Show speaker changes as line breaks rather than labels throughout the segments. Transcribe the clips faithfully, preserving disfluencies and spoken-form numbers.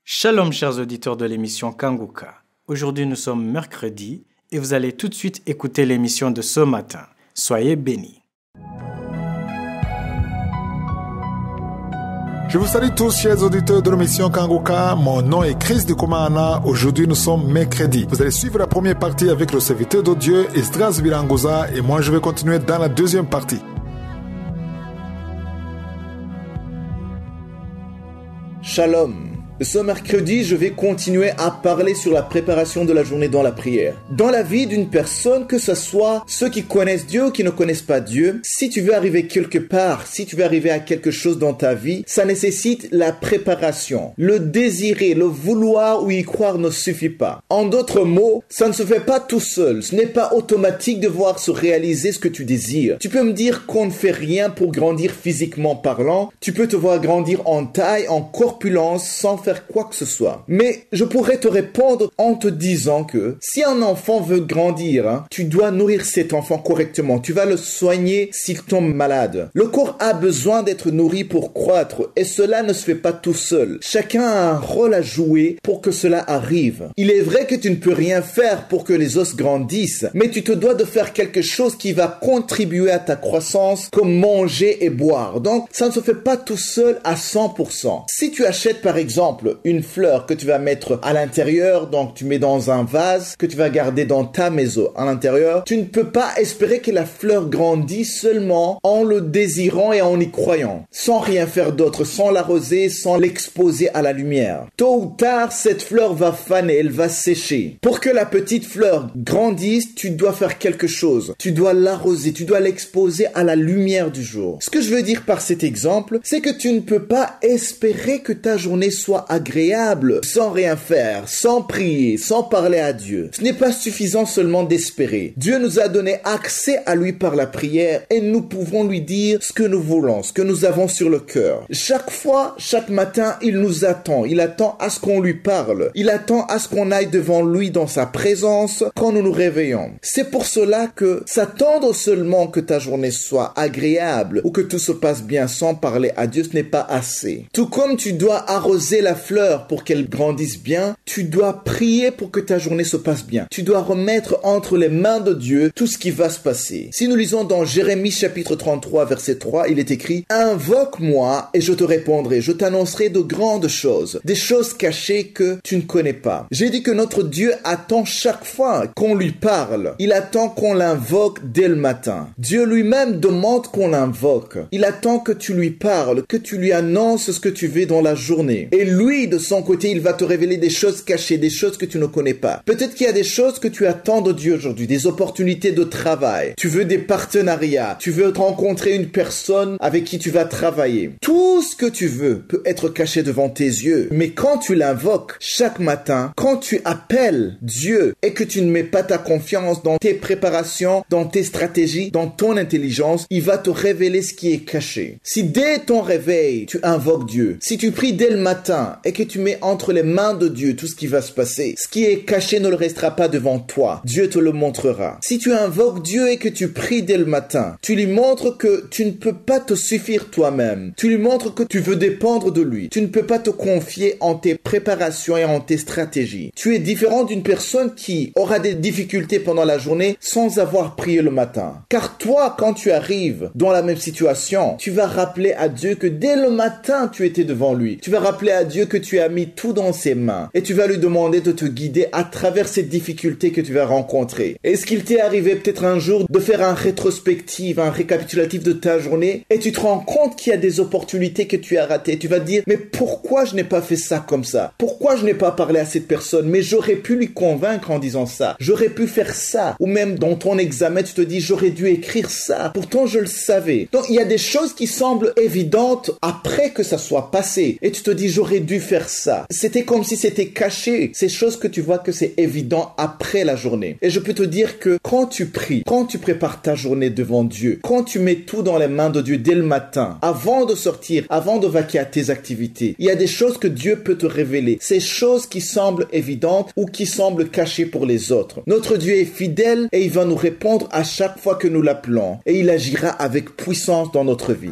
Shalom chers auditeurs de l'émission Kanguka. Aujourd'hui nous sommes mercredi et vous allez tout de suite écouter l'émission de ce matin. Soyez bénis.
Je vous salue tous, chers auditeurs de l'émission Kanguka. Mon nom est Chris de Komana. Aujourd'hui, nous sommes mercredi. Vous allez suivre la première partie avec le serviteur de Dieu, Esdras Birangoza, et moi, je vais continuer dans la deuxième partie.
Shalom. Ce mercredi, je vais continuer à parler sur la préparation de la journée dans la prière. Dans la vie d'une personne, que ce soit ceux qui connaissent Dieu ou qui ne connaissent pas Dieu, si tu veux arriver quelque part, si tu veux arriver à quelque chose dans ta vie, ça nécessite la préparation. Le désirer, le vouloir ou y croire ne suffit pas. En d'autres mots, ça ne se fait pas tout seul. Ce n'est pas automatique de voir se réaliser ce que tu désires. Tu peux me dire qu'on ne fait rien pour grandir physiquement parlant. Tu peux te voir grandir en taille, en corpulence, sans faire quoi que ce soit. Mais je pourrais te répondre en te disant que si un enfant veut grandir, hein, tu dois nourrir cet enfant correctement. Tu vas le soigner s'il tombe malade. Le corps a besoin d'être nourri pour croître et cela ne se fait pas tout seul. Chacun a un rôle à jouer pour que cela arrive. Il est vrai que tu ne peux rien faire pour que les os grandissent, mais tu te dois de faire quelque chose qui va contribuer à ta croissance, comme manger et boire. Donc, ça ne se fait pas tout seul à cent pour cent. Si tu achètes par exemple une fleur que tu vas mettre à l'intérieur, donc tu mets dans un vase que tu vas garder dans ta maison à l'intérieur, tu ne peux pas espérer que la fleur grandisse seulement en le désirant et en y croyant, sans rien faire d'autre, sans l'arroser, sans l'exposer à la lumière. Tôt ou tard, cette fleur va faner, elle va sécher. Pour que la petite fleur grandisse, tu dois faire quelque chose. Tu dois l'arroser, tu dois l'exposer à la lumière du jour. Ce que je veux dire par cet exemple, c'est que tu ne peux pas espérer que ta journée soit agréable, sans rien faire, sans prier, sans parler à Dieu. Ce n'est pas suffisant seulement d'espérer. Dieu nous a donné accès à lui par la prière et nous pouvons lui dire ce que nous voulons, ce que nous avons sur le cœur. Chaque fois, chaque matin, il nous attend. Il attend à ce qu'on lui parle. Il attend à ce qu'on aille devant lui dans sa présence quand nous nous réveillons. C'est pour cela que s'attendre seulement que ta journée soit agréable ou que tout se passe bien sans parler à Dieu, ce n'est pas assez. Tout comme tu dois arroser la fleur pour qu'elle grandisse bien, tu dois prier pour que ta journée se passe bien. Tu dois remettre entre les mains de Dieu tout ce qui va se passer. Si nous lisons dans Jérémie chapitre trente-trois verset trois, il est écrit « Invoque-moi et je te répondrai, je t'annoncerai de grandes choses, des choses cachées que tu ne connais pas. » J'ai dit que notre Dieu attend chaque fois qu'on lui parle. Il attend qu'on l'invoque dès le matin. Dieu lui-même demande qu'on l'invoque. Il attend que tu lui parles, que tu lui annonces ce que tu veux dans la journée. Et lui, de son côté, il va te révéler des choses cachées, des choses que tu ne connais pas. Peut-être qu'il y a des choses que tu attends de Dieu aujourd'hui, des opportunités de travail. Tu veux des partenariats. Tu veux rencontrer une personne avec qui tu vas travailler. Tout ce que tu veux peut être caché devant tes yeux. Mais quand tu l'invoques chaque matin, quand tu appelles Dieu et que tu ne mets pas ta confiance dans tes préparations, dans tes stratégies, dans ton intelligence, il va te révéler ce qui est caché. Si dès ton réveil, tu invoques Dieu, si tu pries dès le matin et que tu mets entre les mains de Dieu tout ce qui va se passer, ce qui est caché ne le restera pas devant toi. Dieu te le montrera. Si tu invoques Dieu et que tu pries dès le matin, tu lui montres que tu ne peux pas te suffire toi-même. Tu lui montres que tu veux dépendre de lui. Tu ne peux pas te confier en tes préparations et en tes stratégies. Tu es différent d'une personne qui aura des difficultés pendant la journée sans avoir prié le matin. Car toi, quand tu arrives dans la même situation, tu vas rappeler à Dieu que dès le matin, tu étais devant lui. Tu vas rappeler à Dieu que tu as mis tout dans ses mains et tu vas lui demander de te guider à travers ces difficultés que tu vas rencontrer. Est-ce qu'il t'est arrivé peut-être un jour de faire un rétrospective, un récapitulatif de ta journée et tu te rends compte qu'il y a des opportunités que tu as ratées? Tu vas te dire, mais pourquoi je n'ai pas fait ça comme ça? Pourquoi je n'ai pas parlé à cette personne? Mais j'aurais pu lui convaincre en disant ça. J'aurais pu faire ça. Ou même dans ton examen, tu te dis, j'aurais dû écrire ça. Pourtant, je le savais. Donc, il y a des choses qui semblent évidentes après que ça soit passé. Et tu te dis, j'aurais dû faire ça. C'était comme si c'était caché. Ces choses que tu vois que c'est évident après la journée. Et je peux te dire que quand tu pries, quand tu prépares ta journée devant Dieu, quand tu mets tout dans les mains de Dieu dès le matin, avant de sortir, avant de vaquer à tes activités, il y a des choses que Dieu peut te révéler. Ces choses qui semblent évidentes ou qui semblent cachées pour les autres. Notre Dieu est fidèle et il va nous répondre à chaque fois que nous l'appelons. Et il agira avec puissance dans notre vie.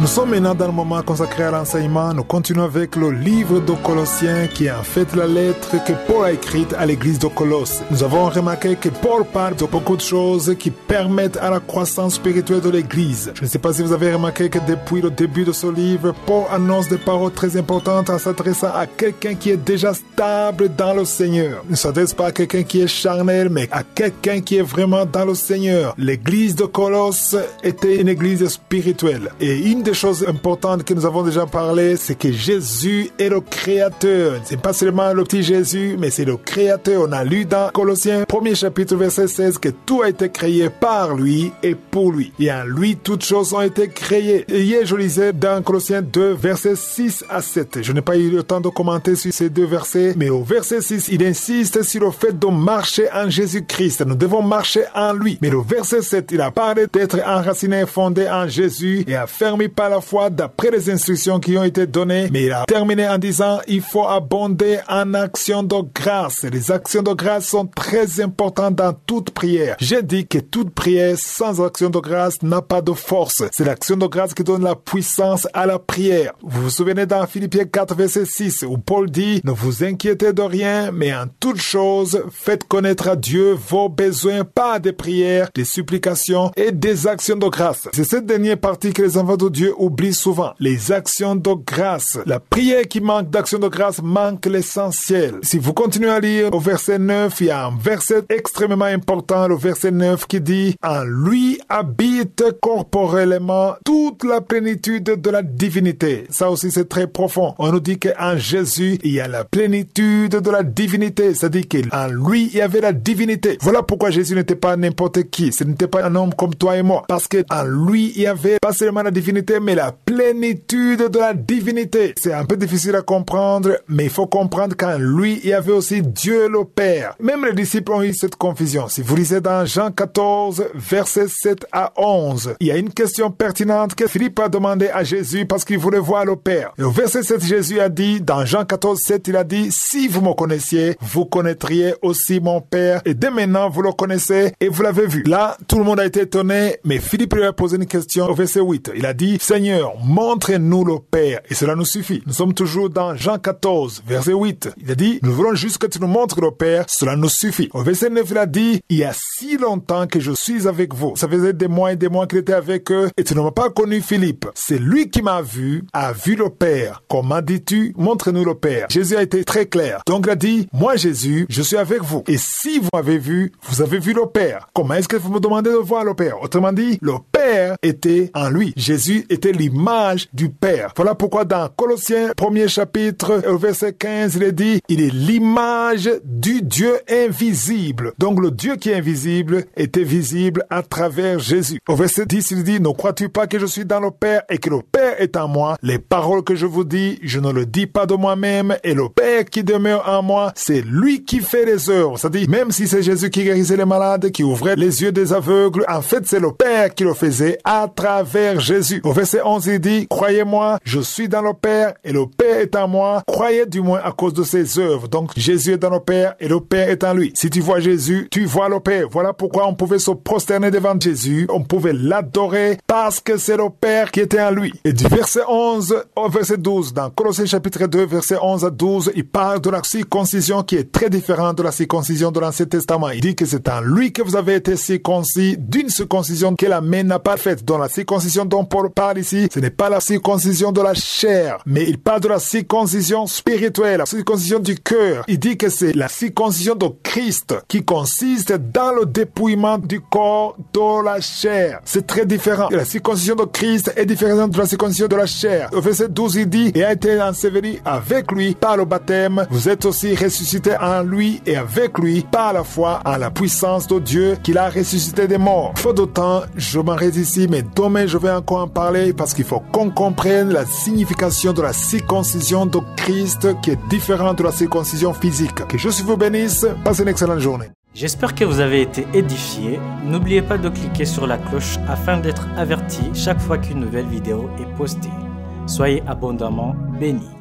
Nous sommes maintenant dans le moment consacré à l'enseignement. Nous continuons avec le livre de Colossiens qui est en fait la lettre que Paul a écrite à l'église de Colosse. Nous avons remarqué que Paul parle de beaucoup de choses qui permettent à la croissance spirituelle de l'église. Je ne sais pas si vous avez remarqué que depuis le début de ce livre, Paul annonce des paroles très importantes en s'adressant à quelqu'un qui est déjà stable dans le Seigneur. Il ne s'adresse pas à quelqu'un qui est charnel, mais à quelqu'un qui est vraiment dans le Seigneur. L'église de Colosse était une église spirituelle. Et une des choses importantes que nous avons déjà parlé, c'est que Jésus est le Créateur. C'est pas seulement le petit Jésus, mais c'est le Créateur. On a lu dans Colossiens, premier chapitre, verset seize, que tout a été créé par lui et pour lui. Et en lui, toutes choses ont été créées. Et hier, je lisais dans Colossiens deux, versets six à sept. Je n'ai pas eu le temps de commenter sur ces deux versets, mais au verset six, il insiste sur le fait de marcher en Jésus-Christ. Nous devons marcher en lui. Mais le verset sept, il a parlé d'être enraciné et fondé en Jésus et affermi par la foi d'après les instructions qui ont été données. Mais il a terminé en disant, il faut abonder en actions de grâce. Les actions de grâce sont très importantes dans toute prière. J'ai dit que toute prière sans action de grâce n'a pas de force. C'est l'action de grâce qui donne la puissance à la prière. Vous vous souvenez dans Philippiens quatre, verset six, où Paul dit, ne vous inquiétez de rien, mais en toute chose, faites connaître à Dieu vos besoins par des prières, des supplications et des actions de grâce. C'est cette dernière partie que les enfants de Dieu oublient souvent. Les actions de grâce. La prière qui manque d'action de grâce manque l'essentiel. Si vous continuez à lire au verset neuf, il y a un verset extrêmement important, le verset neuf, qui dit, en lui habite corporellement toute la plénitude de la divinité. Ça aussi, c'est très profond. On nous dit qu'en Jésus, il y a la plénitude de la divinité. C'est-à-dire qu'en lui, il y avait la divinité. Voilà pourquoi Jésus n'était pas n'importe qui. Ce n'était pas un homme comme toi et moi. Parce qu'en lui, il y avait pas seulement la divinité, mais la plénitude de la divinité. C'est un peu difficile à comprendre, mais il faut comprendre qu'en lui, il y avait aussi Dieu le Père. Même les disciples ont eu cette confusion. Si vous lisez dans Jean quatorze, versets sept à onze, il y a une question pertinente que Philippe a demandé à Jésus parce qu'il voulait voir le Père. Et au verset sept, Jésus a dit, dans Jean quatorze, sept, il a dit, si vous me connaissiez, vous connaîtriez aussi mon Père. Et dès maintenant, vous le connaissez et vous l'avez vu. Là, tout le monde a été étonné, mais Philippe lui a posé une question au verset huit. Il a dit, Seigneur, montre-nous le Père. Et cela nous suffit. Nous sommes toujours dans Jean quatorze, verset huit. Il a dit, nous voulons juste que tu nous montres le Père. Cela nous suffit. Au verset neuf, il a dit, il y a si longtemps que je suis avec vous. Ça faisait des mois et des mois qu'il était avec eux et tu ne m'as pas connu, Philippe. C'est lui qui m'a vu, a vu le Père. Comment dis-tu? Montre-nous le Père. Jésus a été très clair. Donc il a dit, moi Jésus, je suis avec vous. Et si vous m'avez vu, vous avez vu le Père. Comment est-ce que vous me demandez de voir le Père? Autrement dit, le Père était en lui. Jésus était l'image du Père. Voilà pourquoi dans Colossiens, premier chapitre, au verset quinze, il est dit, il est l'image du Dieu invisible. Donc le Dieu qui est invisible était visible à travers Jésus. Au verset dix, il dit, ne crois-tu pas que je suis dans le Père et que le Père est en moi? Les paroles que je vous dis, je ne le dis pas de moi-même, et le Père qui demeure en moi, c'est lui qui fait les œuvres. C'est-à-dire, même si c'est Jésus qui guérissait les malades, qui ouvrait les yeux des aveugles, en fait, c'est le Père qui le faisait à travers Jésus. Au verset onze, il dit, croyez-moi, je suis dans le Père et le Père est en moi. Croyez du moins à cause de ses œuvres. Donc, Jésus est dans le Père et le Père est en lui. Si tu vois Jésus, tu vois le Père. Voilà pourquoi on pouvait se prosterner devant Jésus. On pouvait l'adorer parce que c'est le Père qui était en lui. Et du verset onze au verset douze, dans Colossiens chapitre deux, verset onze à douze, il parle de la circoncision qui est très différente de la circoncision de l'Ancien Testament. Il dit que c'est en lui que vous avez été circoncis d'une circoncision que la main n'a pas faite. Dans la circoncision dont Paul parle ici, ce n'est pas la circoncision de la chair, mais il parle de la circoncision spirituelle, la circoncision du cœur. Il dit que c'est la circoncision de Christ qui consiste dans le dépouillement du corps de la chair. C'est très différent. La circoncision de Christ est différente de la circoncision de la chair. Au verset douze, il dit, et a été enseveli avec lui par le baptême. Vous êtes aussi ressuscités en lui et avec lui par la foi en la puissance de Dieu qu'il a ressuscité des morts. Faute de temps, je m'arrête ici, mais demain je vais encore en parler parce qu'il faut qu'on comprenne la signification de la circoncision de Christ qui est différente de la circoncision physique. Que Jésus vous bénisse. Passez une excellente journée.
J'espère que vous avez été édifiés. N'oubliez pas de cliquer sur la cloche afin d'être averti chaque fois qu'une nouvelle vidéo est postée. Soyez abondamment bénis.